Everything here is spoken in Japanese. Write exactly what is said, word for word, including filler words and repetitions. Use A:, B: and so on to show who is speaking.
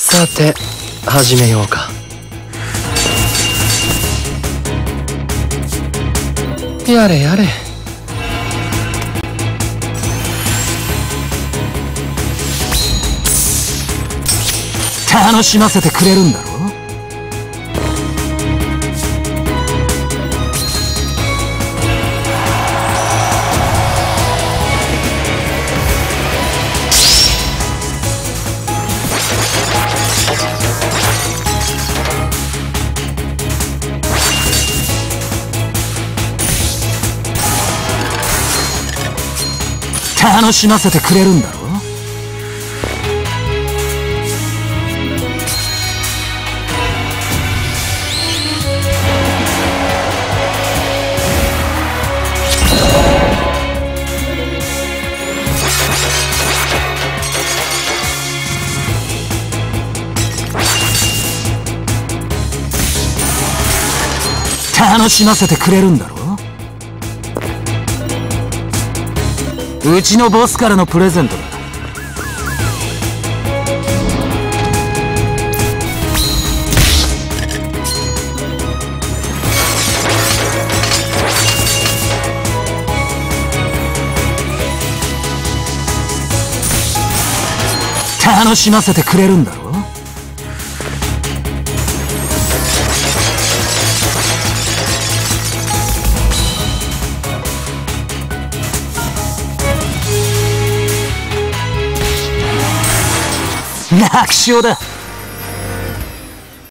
A: さて始めようか。やれやれ。
B: 楽しませてくれるんだろ。楽しませてくれるんだろ。楽しませてくれるんだろ。うちのボスからのプレゼントだ。楽しませてくれるんだろ。楽勝だ。